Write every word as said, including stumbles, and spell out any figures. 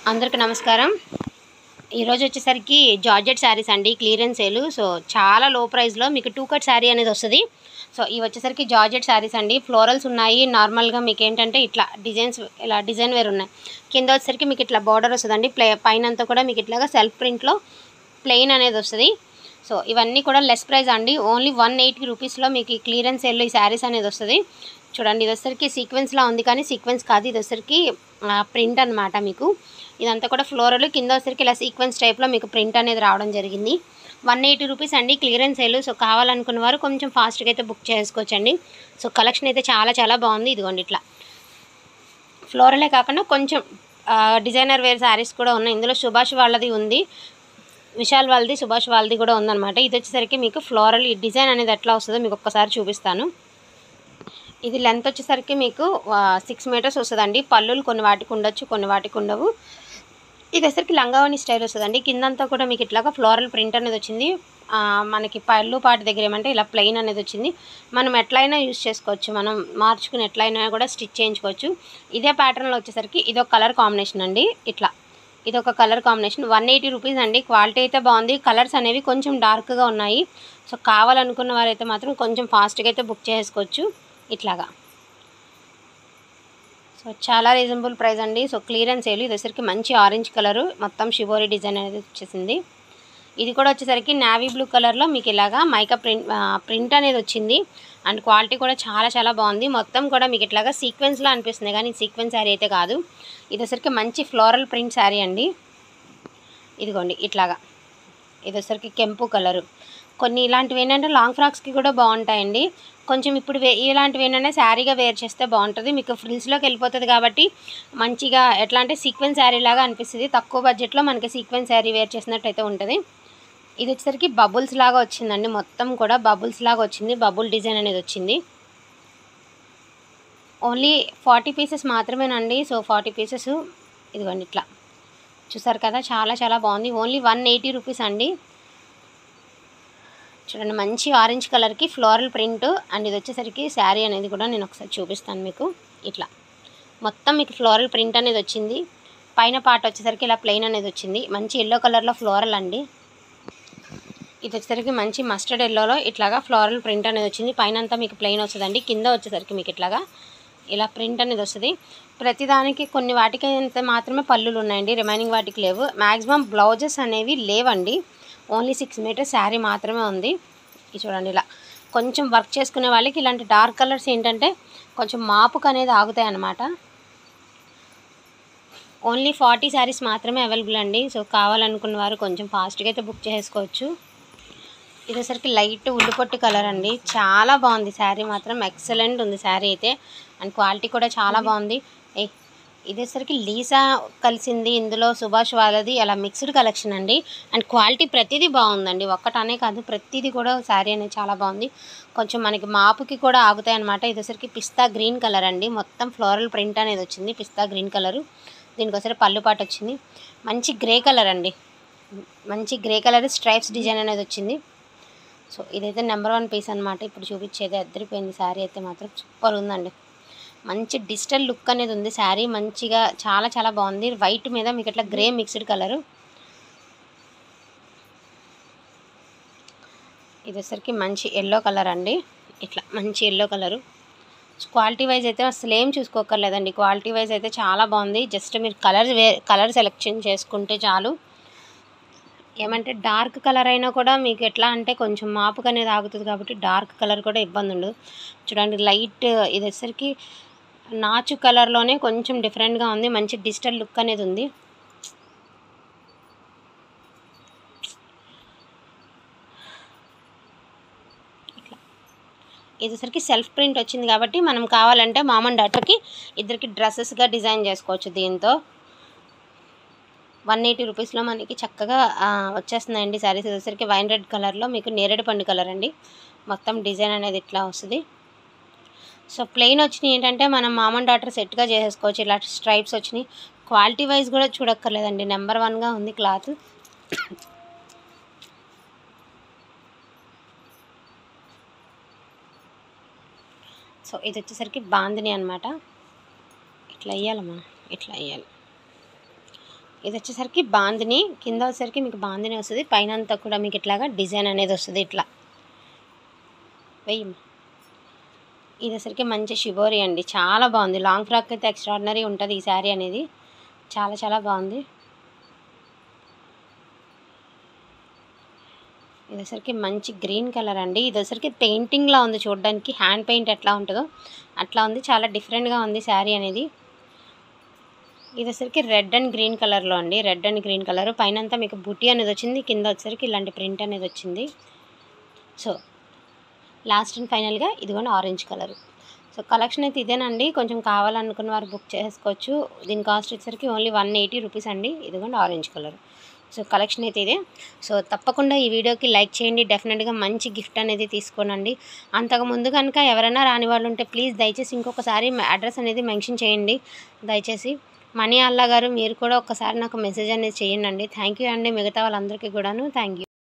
అందరికీ నమస్కారం. ఈరోజు వచ్చేసరికి జార్జెట్ శారీస్ అండి, క్లియరెన్స్ సేల్. సో చాలా లో ప్రైస్లో మీకు టూ కట్ శారీ అనేది వస్తుంది. సో ఇవి వచ్చేసరికి జార్జెట్ శారీస్ అండి. ఫ్లోరల్స్ ఉన్నాయి. నార్మల్గా మీకు ఏంటంటే ఇట్లా డిజైన్స్, ఇలా డిజైన్ వేర్ ఉన్నాయి. కింద వచ్చేసరికి మీకు ఇట్లా బార్డర్ వస్తుందండి. ప్లే పైన అంతా కూడా మీకు ఇట్లాగా సెల్ఫ్ ప్రింట్లో ప్లెయిన్ అనేది వస్తుంది. సో ఇవన్నీ కూడా లెస్ ప్రైస్ అండి. ఓన్లీ వన్ ఎయిటీ రూపీస్లో మీకు ఈ క్లియరెన్స్ సేల్లో ఈ శారీస్ అనేది వస్తుంది. చూడండి, ఇది వచ్చేసరికి సీక్వెన్స్లా ఉంది, కానీ సీక్వెన్స్ కాదు, ఇది వచ్చేసరికి ప్రింట్ అనమాట. మీకు ఇదంతా కూడా ఫ్లోరల్, కింద వచ్చేసరికి ఇలా సీక్వెన్స్ టైప్లో మీకు ప్రింట్ అనేది రావడం జరిగింది. వన్ ఎయిటీ రూపీస్ అండి, క్లియరెన్స్ సేల్. సో కావాలనుకున్న వారు కొంచెం ఫాస్ట్గా అయితే బుక్ చేసుకోవచ్చండి. సో కలెక్షన్ అయితే చాలా చాలా బాగుంది. ఇదిగోండి, ఇట్లా ఫ్లోరలే కాకుండా కొంచెం డిజైనర్ వేర్ శారీస్ కూడా ఉన్నాయి. ఇందులో సుభాష్ వాళ్ళది ఉంది, విశాల్ వాళ్ళది, సుభాష్ వాళ్ళది కూడా ఉందన్నమాట. ఇది వచ్చేసరికి మీకు ఫ్లోరల్ ఈ డిజైన్ అనేది ఎట్లా వస్తుందో మీకు ఒక్కసారి చూపిస్తాను. ఇది లెంత్ వచ్చేసరికి మీకు సిక్స్ మీటర్స్ వస్తుందండి. పళ్ళులు కొన్ని వాటికి ఉండొచ్చు, కొన్ని వాటికి ఉండవు. ఇది వచ్చేసరికి లంగావని స్టైల్ వస్తుందండి. కిందంతా కూడా మీకు ఇట్లాగా ఫ్లోరల్ ప్రింట్ అనేది వచ్చింది. మనకి పళ్ళు పాటి దగ్గర ఏమంటే ఇలా ప్లెయిన్ అనేది వచ్చింది. మనం ఎట్లయినా యూజ్ చేసుకోవచ్చు, మనం మార్చుకుని ఎట్లయినా కూడా స్టిచ్ చేయించుకోవచ్చు. ఇదే ప్యాటర్న్లో వచ్చేసరికి ఇదొక కలర్ కాంబినేషన్ అండి. ఇట్లా ఇదొక colour combination, one eighty rupees అండి. క్వాలిటీ అయితే బాగుంది. కలర్స్ అనేవి కొంచెం డార్క్గా ఉన్నాయి. సో కావాలనుకున్న వారైతే మాత్రం కొంచెం ఫాస్ట్గా అయితే బుక్ చేసుకోవచ్చు ఇట్లాగా. సో చాలా రీజనబుల్ ప్రైస్ అండి. So clearance sale. ఇది వచ్చేసరికి మంచి ఆరెంజ్ కలరు, మొత్తం షిబోరి డిజైన్ అనేది వచ్చేసింది. ఇది కూడా వచ్చేసరికి నావీ బ్లూ కలర్లో మీకు ఇలాగా మైకా ప్రింట్ ప్రింట్ అనేది వచ్చింది. అండ్ క్వాలిటీ కూడా చాలా చాలా బాగుంది. మొత్తం కూడా మీకు ఇట్లాగా సీక్వెన్స్లో అనిపిస్తుంది, కానీ సీక్వెన్స్ శారీ అయితే కాదు. ఇది వచ్చేసరికి మంచి ఫ్లోరల్ ప్రింట్ శారీ అండి. ఇదిగోండి ఇట్లాగా. ఇది వచ్చేసరికి కెంపు కలరు. కొన్ని ఇలాంటివి ఏంటంటే లాంగ్ ఫ్రాక్స్కి కూడా బాగుంటాయండి. కొంచెం ఇప్పుడు వే ఇలాంటివి ఏంటంటే శారీగా వేర్ చేస్తే బాగుంటుంది. మీకు ఫ్రిల్స్లోకి వెళ్ళిపోతుంది కాబట్టి మంచిగా ఎట్లా అంటే సీక్వెన్స్ శారీ లాగా అనిపిస్తుంది. తక్కువ బడ్జెట్లో మనకి సీక్వెన్స్ శారీ వేర్ చేసినట్టయితే ఉంటుంది. ఇది వచ్చేసరికి బబుల్స్ లాగా వచ్చిందండి. మొత్తం కూడా బబుల్స్ లాగా వచ్చింది. బబుల్ డిజైన్ అనేది వచ్చింది. ఓన్లీ ఫార్టీ పీసెస్ మాత్రమేనండి. సో ఫార్టీ పీసెస్ ఇదిగోండి ఇట్లా చూసారు కదా, చాలా చాలా బాగుంది. ఓన్లీ వన్ ఎయిటీ రూపీస్ అండి. చూడండి, మంచి ఆరెంజ్ కలర్కి ఫ్లోరల్ ప్రింట్. అండ్ ఇది వచ్చేసరికి శారీ అనేది కూడా నేను ఒకసారి చూపిస్తాను మీకు. ఇట్లా మొత్తం మీకు ఫ్లోరల్ ప్రింట్ అనేది వచ్చింది. పైన పార్ట్ వచ్చేసరికి ఇలా ప్లెయిన్ అనేది వచ్చింది. మంచి ఎల్లో కలర్లో ఫ్లోరల్ అండి. ఇది వచ్చేసరికి మంచి మస్టర్డ్ ఎల్లోలో ఇట్లాగా ఫ్లోరల్ ప్రింట్ అనేది వచ్చింది. పైన అంతా మీకు ప్లెయిన్ వస్తుందండి. కింద వచ్చేసరికి మీకు ఇట్లాగా ఇలా ప్రింట్ అనేది వస్తుంది. ప్రతిదానికి కొన్ని వాటికి అయితే మాత్రమే పళ్ళులు ఉన్నాయండి, రిమైనింగ్ వాటికి లేవు. మ్యాక్సిమం బ్లౌజెస్ అనేవి లేవండి. ఓన్లీ సిక్స్ మీటర్స్ శారీ మాత్రమే ఉంది. ఇది చూడండి, ఇలా కొంచెం వర్క్ చేసుకునే వాళ్ళకి ఇలాంటి డార్క్ కలర్స్ ఏంటంటే కొంచెం మాపుకు అనేది ఆగుతాయి అన్నమాట. ఓన్లీ ఫార్టీ శారీస్ మాత్రమే అవైలబుల్ అండి. సో కావాలనుకున్న వారు కొంచెం ఫాస్ట్గా అయితే బుక్ చేసుకోవచ్చు. ఇది వచ్చేసరికి లైట్ ఉల్లిపొట్టు కలర్ అండి. చాలా బాగుంది శారీ మాత్రం, ఎక్సలెంట్ ఉంది శారీ అయితే. అండ్ క్వాలిటీ కూడా చాలా బాగుంది. ఏ ఇది వచ్చేసరికి లీసా కలిసింది ఇందులో, సుభాష్ వాళ్ళది, అలా మిక్స్డ్ కలెక్షన్ అండి. అండ్ క్వాలిటీ ప్రతిదీ బాగుందండి, ఒక్కటనే కాదు ప్రతిదీ కూడా శారీ అనేది చాలా బాగుంది. కొంచెం మనకి మాపుకి కూడా ఆగుతాయి అనమాట. ఇది వచ్చేసరికి పిస్తా గ్రీన్ కలర్ అండి. మొత్తం ఫ్లోరల్ ప్రింట్ అనేది వచ్చింది, పిస్తా గ్రీన్ కలరు. దీనికి వచ్చేసరికి పళ్ళు పాటు వచ్చింది. మంచి గ్రే కలర్ అండి, మంచి గ్రే కలర్ స్ట్రైప్స్ డిజైన్ అనేది వచ్చింది. సో ఇదైతే నెంబర్ వన్ పీస్ అనమాట. ఇప్పుడు చూపించేది అద్దరిపోయింది శారీ అయితే మాత్రం, సూపర్ ఉందండి. మంచి డిజిటల్ లుక్ అనేది ఉంది శారీ, మంచిగా చాలా చాలా బాగుంది. వైట్ మీద మీకు ఇట్లా గ్రే మిక్స్డ్ కలరు. ఇది వచ్చేసరికి మంచి ఎల్లో కలర్ అండి. ఇట్లా మంచి ఎల్లో కలరు. క్వాలిటీ వైజ్ అయితే అసలు ఏం చూసుకోకర్లేదండి. క్వాలిటీ వైజ్ అయితే చాలా బాగుంది. జస్ట్ మీరు కలర్ వే కలర్ సెలెక్షన్ చేసుకుంటే చాలు. ఏమంటే డార్క్ కలర్ అయినా కూడా మీకు ఎట్లా అంటే కొంచెం మాపుకు అనేది ఆగుతుంది కాబట్టి డార్క్ కలర్ కూడా ఇబ్బంది ఉండదు. చూడండి, లైట్ ఇది వచ్చేసరికి నాచు కలర్లోనే కొంచెం డిఫరెంట్గా ఉంది. మంచి డిజిటల్ లుక్ అనేది ఉంది. ఇట్లా ఇది వచ్చేసరికి సెల్ఫ్ ప్రింట్ వచ్చింది కాబట్టి మనం కావాలంటే మామ్ అండ్ డాటర్కి ఇద్దరికి డ్రెస్సెస్గా డిజైన్ చేసుకోవచ్చు. దీంతో వన్ ఎయిటీ రూపీస్లో మనకి చక్కగా వచ్చేస్తున్నాయండి శారీస్. వచ్చేసరికి వైన్ రెడ్ కలర్లో మీకు నేరేడు పండు కలర్ అండి. మొత్తం డిజైన్ అనేది ఇట్లా వస్తుంది. సో ప్లెయిన్ వచ్చినాయి ఏంటంటే మనం మామ్ అండ్ డాటర్ సెట్గా చేసేసుకోవచ్చు. ఇలా స్ట్రైప్స్ వచ్చినాయి. క్వాలిటీ వైజ్ కూడా చూడక్కర్లేదండి, నెంబర్ వన్గా ఉంది క్లాత్. సో ఇది వచ్చేసరికి బాందిని అనమాట. ఇట్లా వేయాలమ్మా, ఇట్లా వేయాలి. ఇది వచ్చేసరికి బాందిని, కింద వచ్చేసరికి మీకు బాందిని వస్తుంది, పైన అంతా కూడా మీకు ఇట్లాగా డిజైన్ అనేది వస్తుంది. ఇట్లా వెయ్యి. ఇది వచ్చేసరికి మంచి షిబోరి అండి, చాలా బాగుంది. లాంగ్ ఫ్రాక్ అయితే ఎక్స్ట్రాడినరీ ఉంటుంది ఈ శారీ అనేది, చాలా చాలా బాగుంది. ఇది వచ్చేసరికి మంచి గ్రీన్ కలర్ అండి. ఇది వచ్చేసరికి పెయింటింగ్లా ఉంది చూడడానికి, హ్యాండ్ పెయింట్ ఎట్లా ఉంటుందో అట్లా ఉంది, చాలా డిఫరెంట్గా ఉంది శారీ అనేది. ఇది వచ్చేసరికి రెడ్ అండ్ గ్రీన్ కలర్లో అండి, రెడ్ అండ్ గ్రీన్ కలర్, పైన అంతా మీకు బుట్టి అనేది వచ్చింది, కింద వచ్చేసరికి ఇలాంటి ప్రింట్ అనేది వచ్చింది. సో లాస్ట్ అండ్ ఫైనల్గా ఇదిగోండి ఆరెంజ్ కలర్. సో కలెక్షన్ అయితే ఇదేనండి, కొంచెం కావాలనుకున్న వారు బుక్ చేసుకోవచ్చు. దీని కాస్ట్ వచ్చేసరికి ఓన్లీ వన్ ఎయిటీ రూపీస్ అండి. ఇదిగోండి ఆరెంజ్ కలర్. సో కలెక్షన్ అయితే ఇదే. సో తప్పకుండా ఈ వీడియోకి లైక్ చేయండి, డెఫినెట్గా మంచి గిఫ్ట్ అనేది తీసుకోనండి. అంతకుముందు కనుక ఎవరైనా రాని వాళ్ళు ఉంటే ప్లీజ్ దయచేసి ఇంకొకసారి అడ్రస్ అనేది మెన్షన్ చేయండి దయచేసి. మనీ అల్లా గారు, మీరు కూడా ఒక్కసారి నాకు మెసేజ్ అనేది చేయండి. థ్యాంక్ యూ అండి మిగతా వాళ్ళందరికీ కూడాను. Thank you.